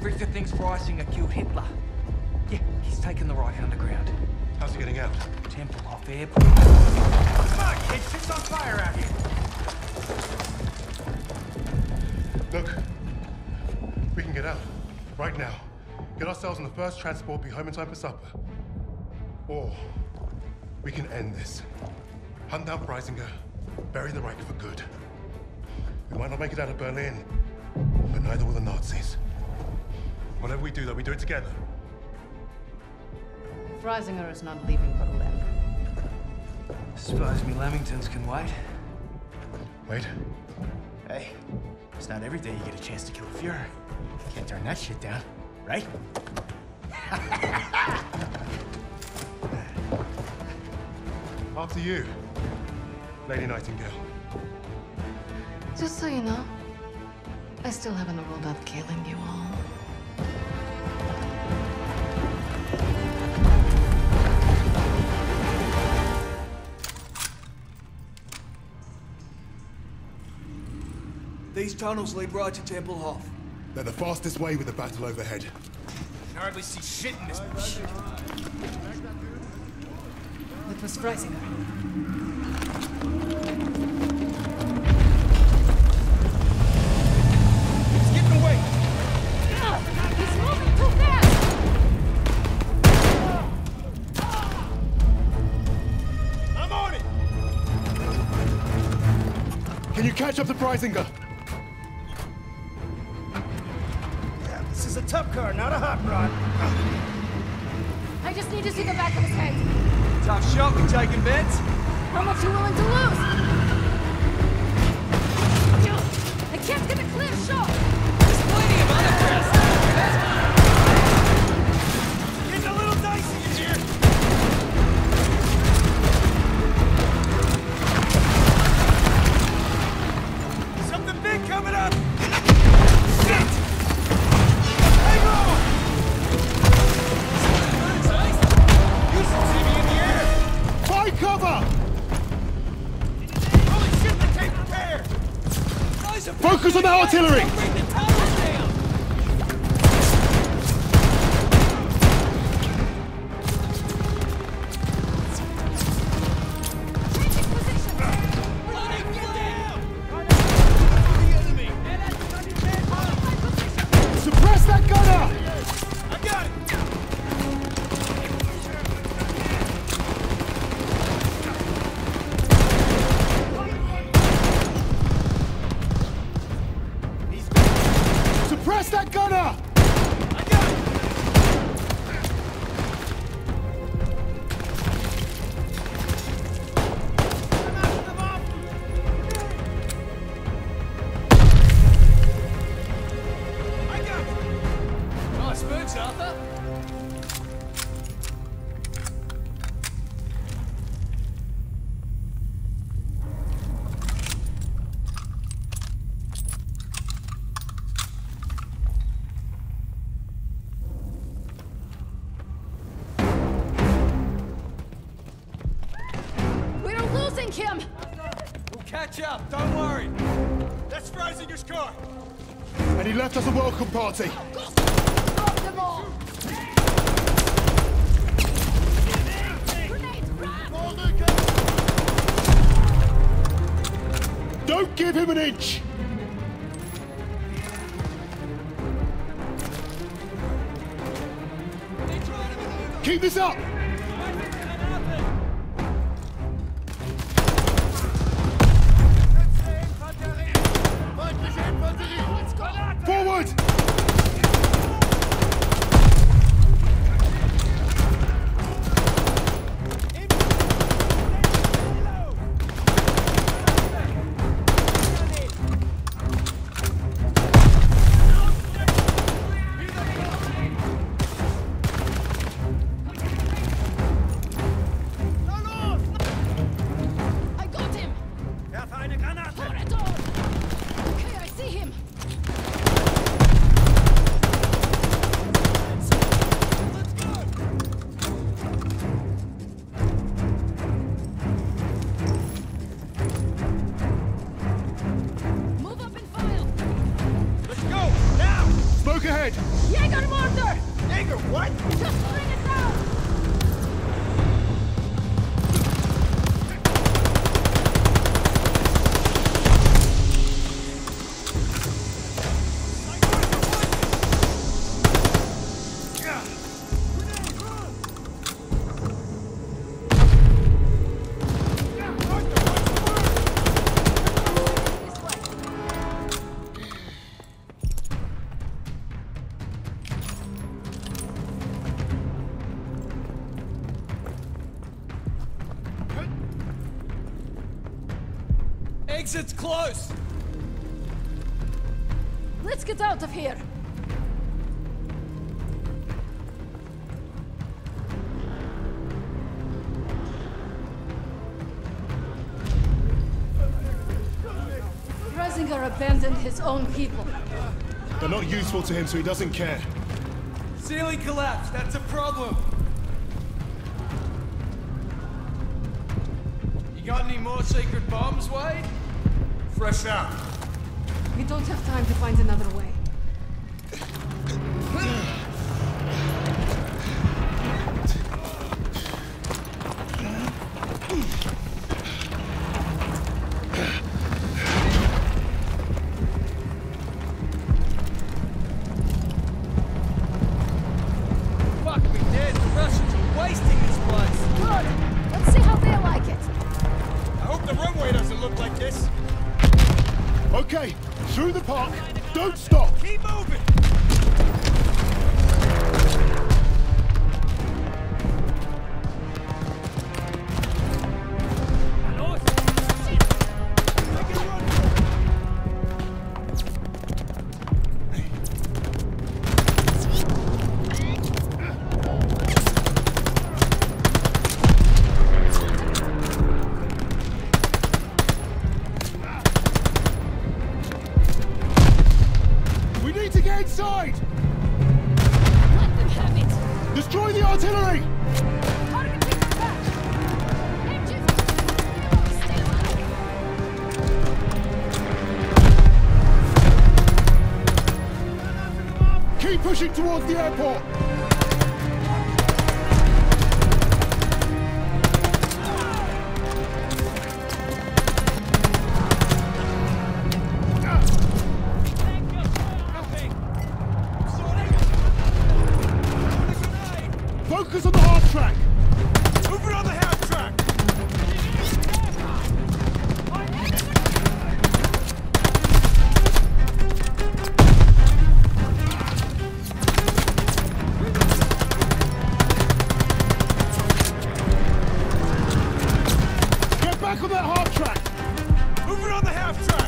Richter thinks Freisinger killed Hitler. Yeah, he's taken the Reich underground. How's he getting out? Tempelhof Airport. Come on, kids, shit's on fire out here. Look, we can get out. Right now. Get ourselves on the first transport, be home in time for supper. Or we can end this. Hunt down Freisinger, bury the Reich for good. We might not make it out of Berlin, but neither will the Nazis. Whatever we do, though, we do it together. Freisinger is not leaving Berlin. Suppose me Lamingtons can wait. Wait. Hey, it's not every day you get a chance to kill a Fuhrer. Can't turn that shit down, right? After you, Lady Nightingale. Just so you know, I still haven't ruled out killing you all. These tunnels lead right to Tempelhof. They're the fastest way with the battle overhead. Can hardly see shit in this bitch. That was Freisinger. He's getting away! He's moving too fast! I'm on it! Can you catch up to Freisinger? This is a tough car, not a hot rod. I just need to see the back of his head. Tough shot, we taking bets? How much you willing to lose? I can't get a clear shot! There's plenty of other press. Getting a little dicey in here. Something big coming up. Shit! Hang on! You should see me in the air. Find cover! Holy shit, the tape repair! Focus on the artillery! Bring the towers down! Changing position! Loading, get down! The enemy! Hold my position! Suppress that gunner! I got it! Suppress that gunner! I got it! I got it! Nice boots, Arthur. We're losing him! We'll catch up, don't worry. That's Freisinger's car. And he left us a welcome party. Stop them all! Grenades, run! Don't give him an inch! Keep this up! Forward! What? Just bring it down! Exit's close! Let's get out of here! Reisinger abandoned his own people. They're not useful to him, so he doesn't care. Ceiling collapsed, that's a problem! You got any more secret bombs, Wade? Fresh out. We don't have time to find another way. Fuck me dead, the Russians are wasting this place! Good! Let's see how they like it! I hope the runway doesn't look like this! Okay, through the park. Don't stop. Keep moving! We need to get inside. Let them have it! Destroy the artillery. Targeting attack! Engines! Stay alive! Keep pushing towards the airport. Focus on the half track. Move it on the half track! Get back on that half track. Move it on the half track!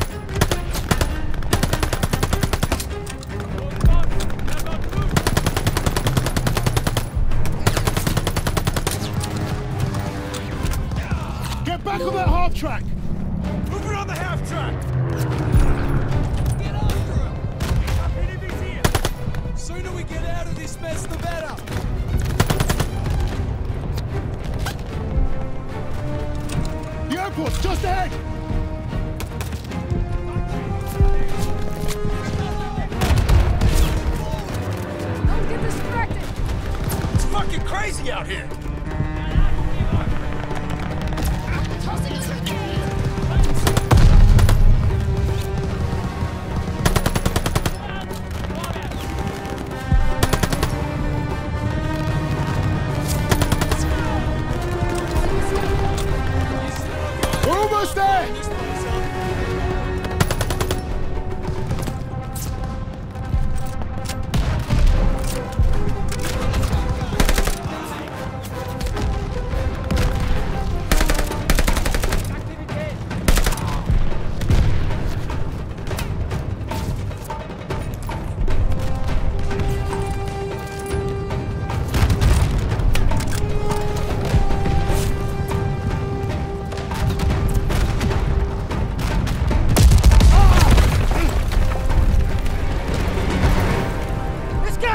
Get back on that half track. Move it on the half track! Get after him! Enemies here! Sooner we get out of this mess, the better! The airport's just ahead. Don't get distracted! It's fucking crazy out here! Tossing us a grenade! We're almost there.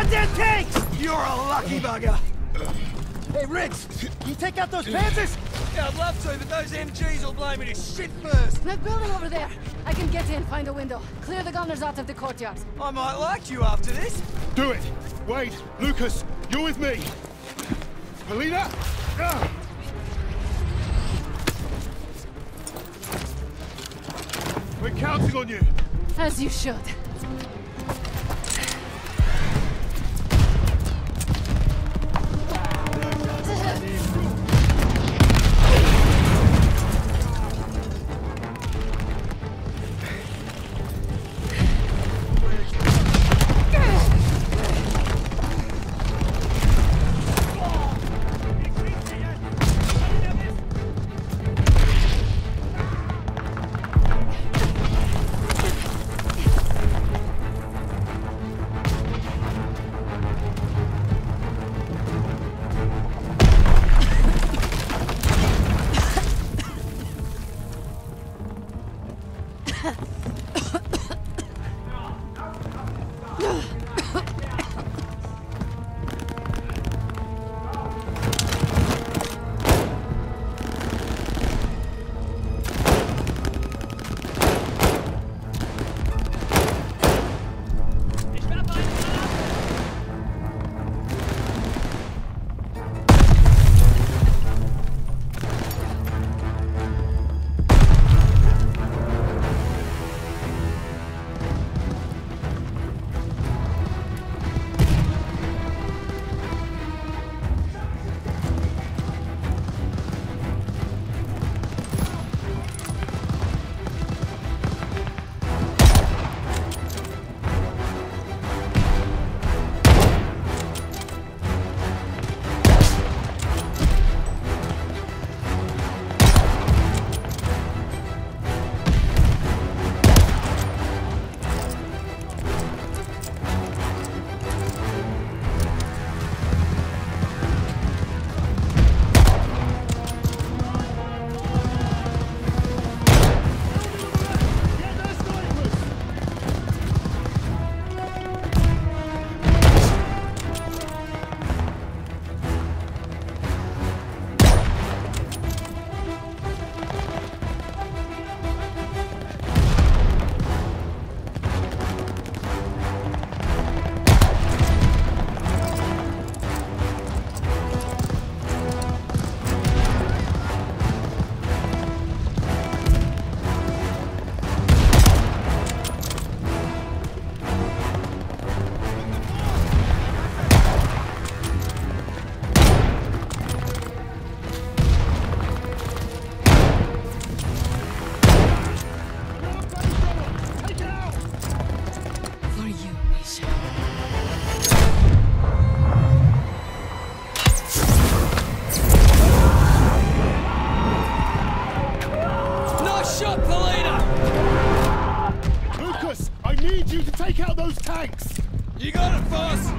You're a lucky bugger! Hey, Riggs! You take out those Panthers? Yeah, I'd love to, but those MGs will blow me to shit first. That building over there. I can get in, find a window. Clear the gunners out of the courtyard. I might like you after this. Do it! Wade, Lucas, you're with me! Melina! Ah! We're counting on you! As you should. You got it, boss!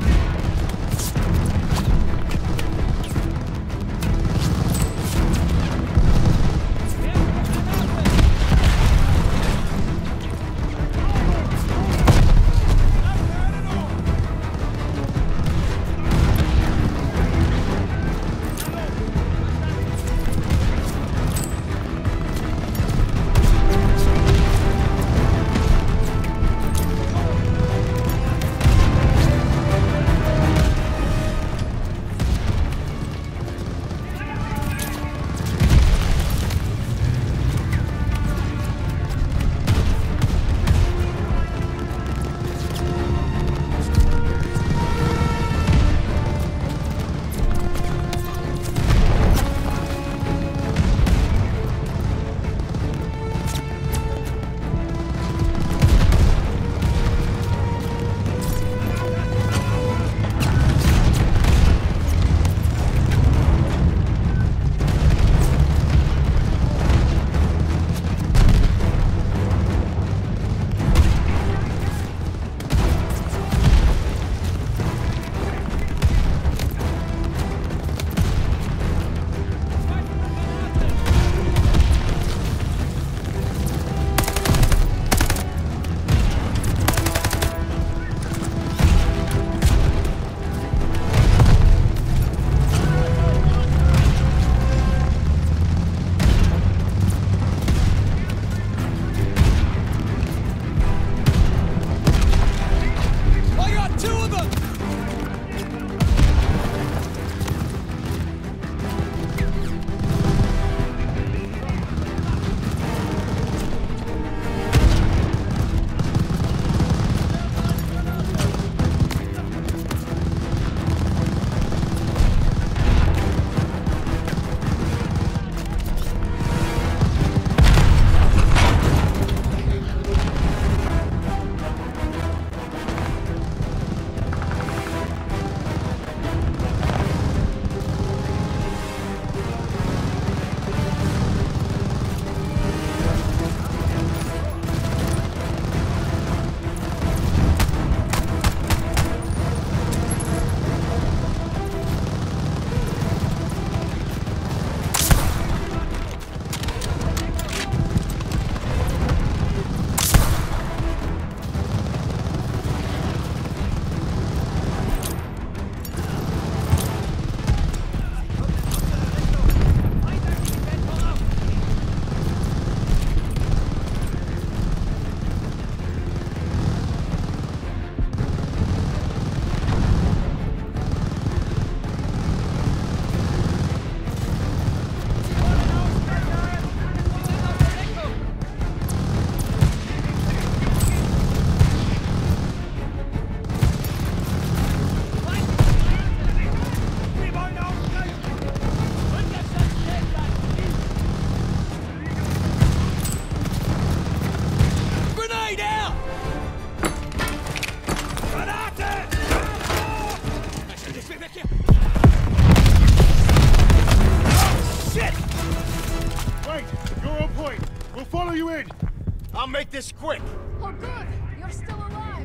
in! I'll make this quick! Oh, good. You're still alive.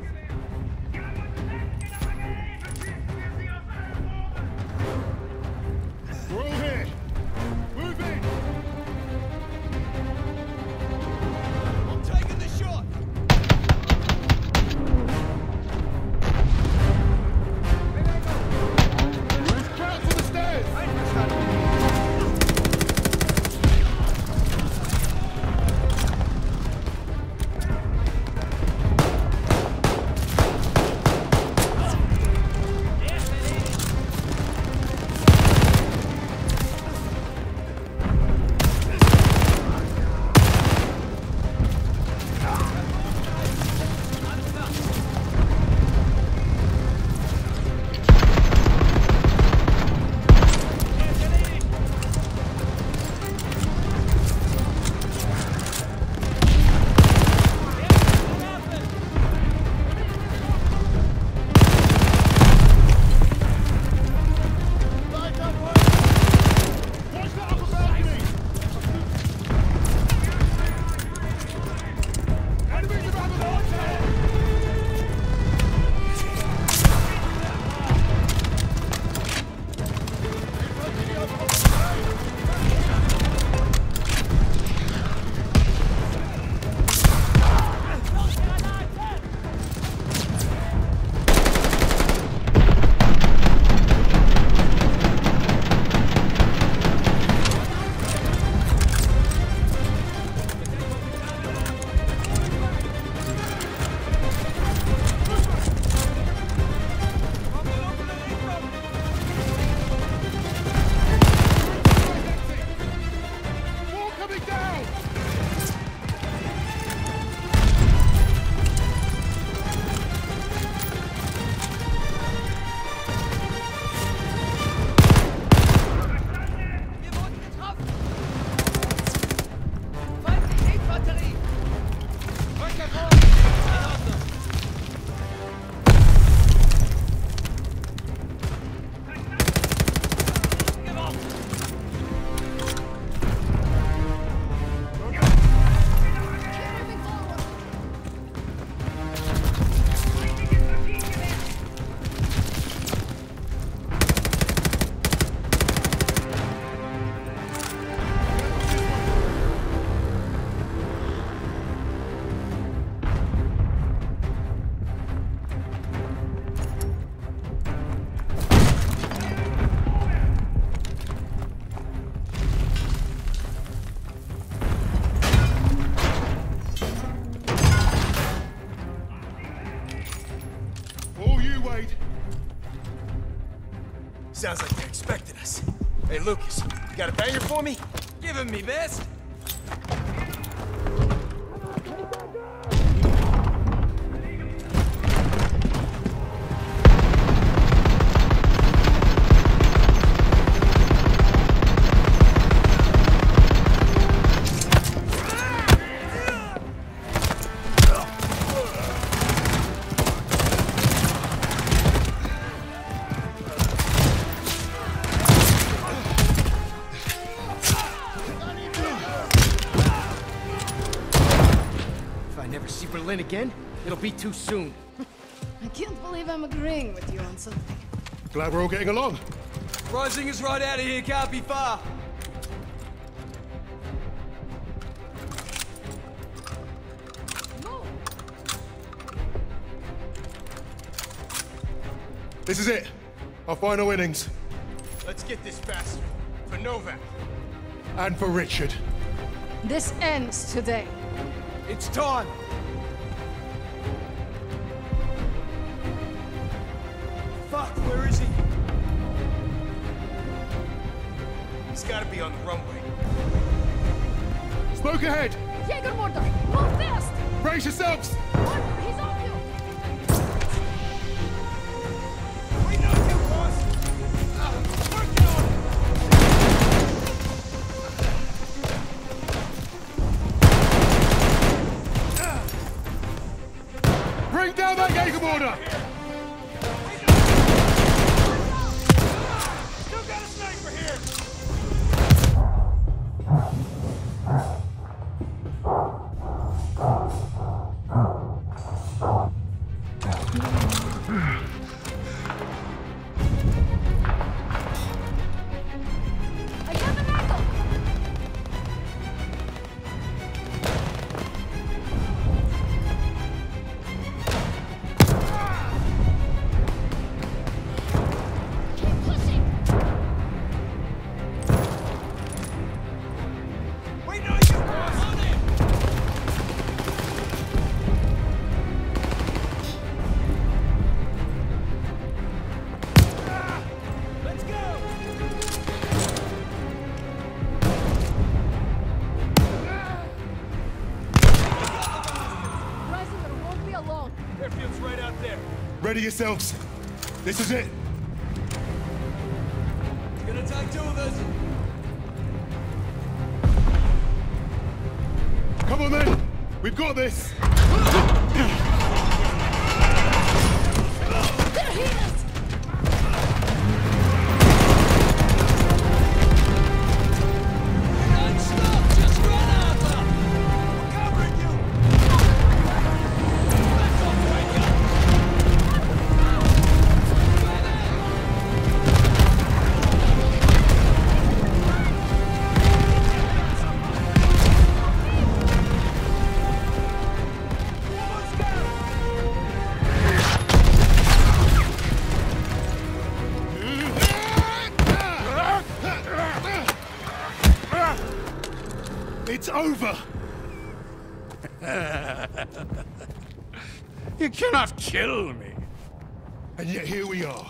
We're all here. Move in. I'm taking the shot. There's crowds on the stairs. Sounds like they're expecting us. Hey, Lucas, you got a banger for me? Give him me best. Berlin again, it'll be too soon. I can't believe I'm agreeing with you on something. Glad we're all getting along. Rising is right out of here, can't be far. Move! This is it. Our final innings. Let's get this bastard. For Novak. And for Richard. This ends today. It's time. Fuck, where is he? He's gotta be on the runway. Smoke ahead! Jaeger Mordor, move fast! Brace yourselves! Mordor, he's on you! We know you, boss. Working on it! Bring down that Jaeger mortar! Still got a sniper here! Airfield's right out there. Ready yourselves. This is it. It's gonna take two of us. Come on then. We've got this. They're here! Don't stop! Just run, Arthur! We're covering you! Back off, Ranger! It's over. You cannot kill me. And yet here we are.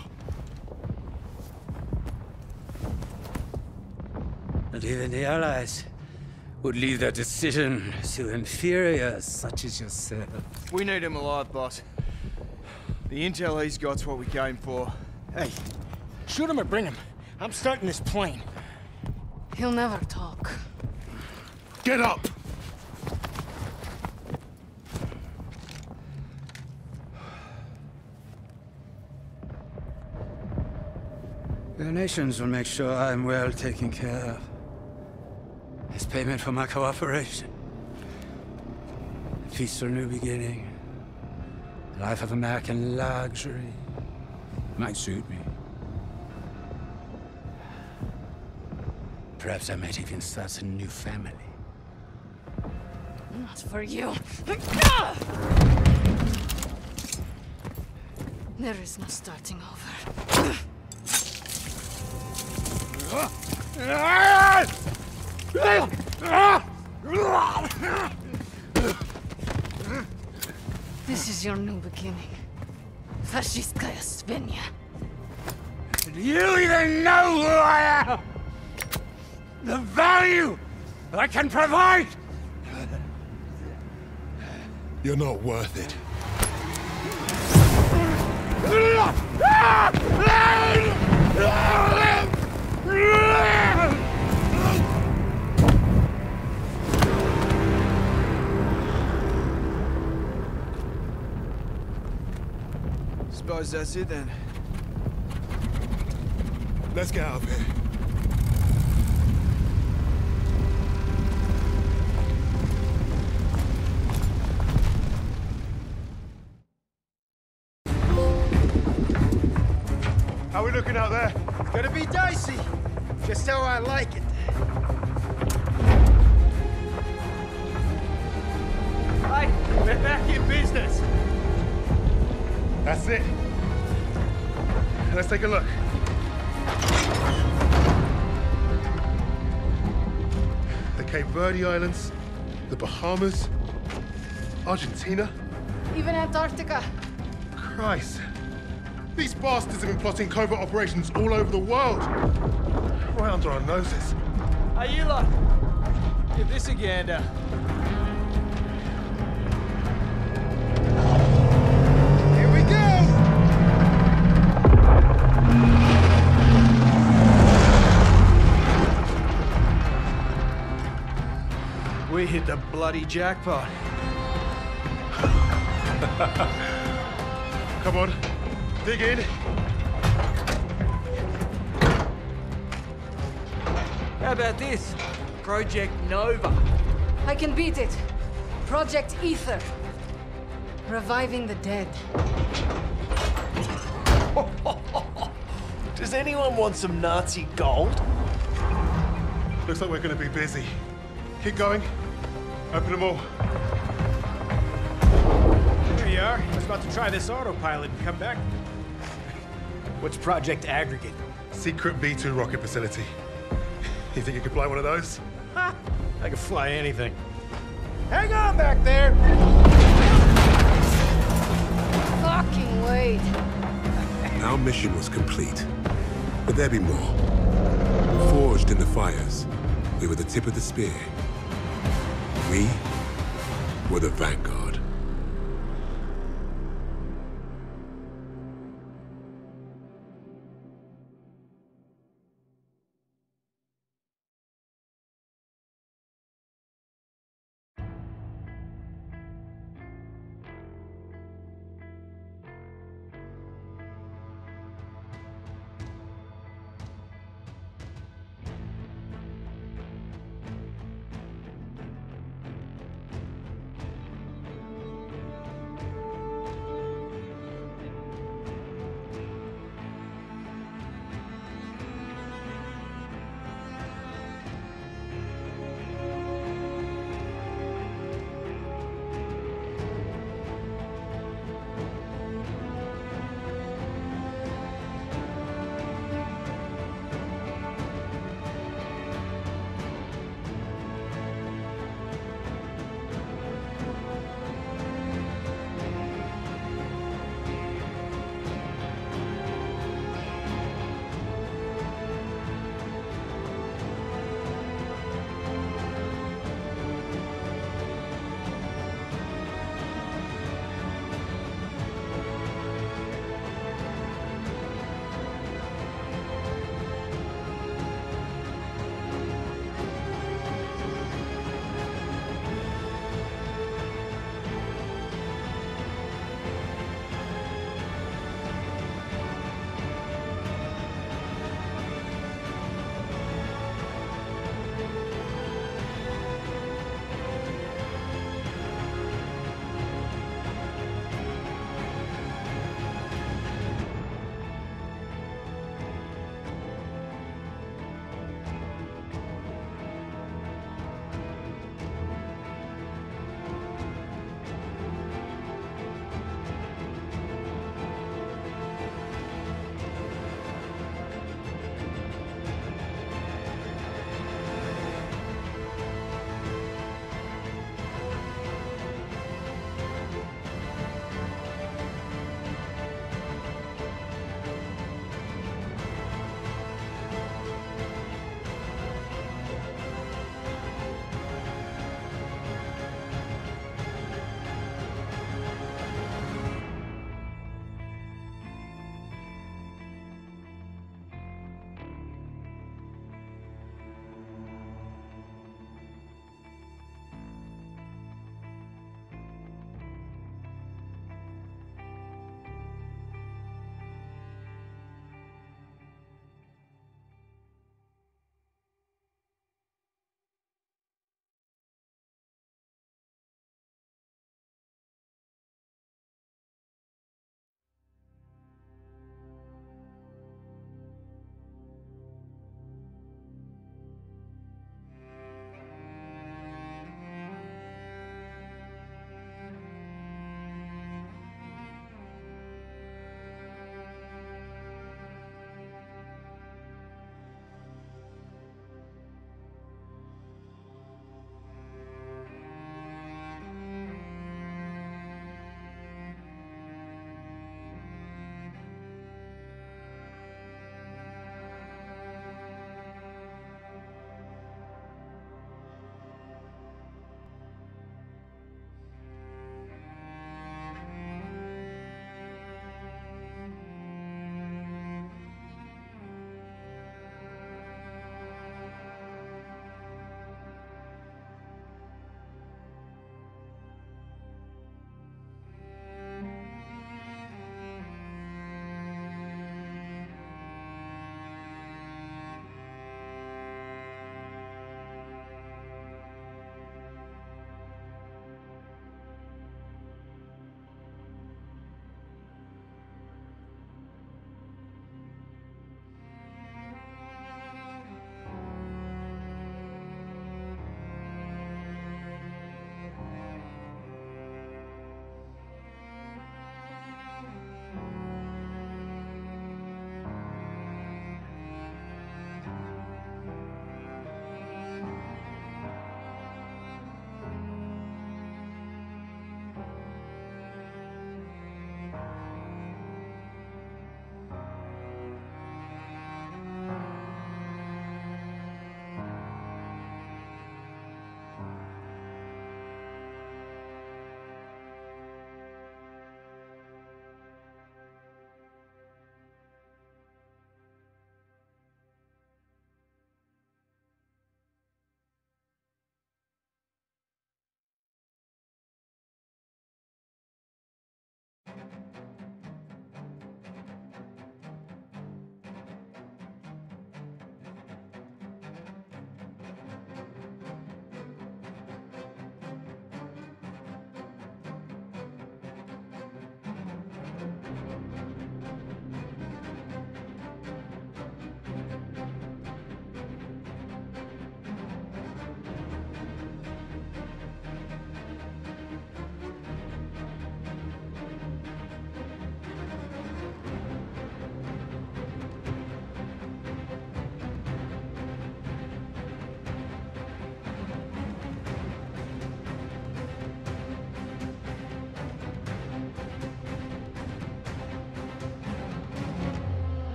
And even the Allies would leave their decision to inferiors such as yourself. We need him alive, boss. The intel he's got's what we came for. Hey, shoot him or bring him. I'm starting this plane. He'll never talk. Get up. Your nations will make sure I'm well taken care of. As payment for my cooperation. A peaceful new beginning. A life of American luxury. Might suit me. Perhaps I might even start a new family. Not for you. There is no starting over. This is your new beginning. Fascistkaya Svenja. Do you even know who I am? The value I can provide? You're not worth it. Suppose that's it then. Let's get out of here. How are we looking out there? Gonna be dicey. Just how I like it. Hey, we're back in business. That's it. Let's take a look. The Cape Verde Islands, the Bahamas, Argentina. Even Antarctica. Christ. These bastards have been plotting covert operations all over the world. Right under our noses. Hey, you lot. Give this a gander. Here we go! We hit the bloody jackpot. Come on, dig in. How about this? Project Nova. I can beat it. Project Ether. Reviving the dead. Does anyone want some Nazi gold? Looks like we're gonna be busy. Keep going. Open them all. There you are. I was about to try this autopilot and come back. What's Project Aggregate? Secret B-2 rocket facility. You think you could fly one of those? Ha! I can fly anything. Hang on back there! Fucking wait. Our mission was complete, but there'd be more. Forged in the fires, we were the tip of the spear. We were the vanguard.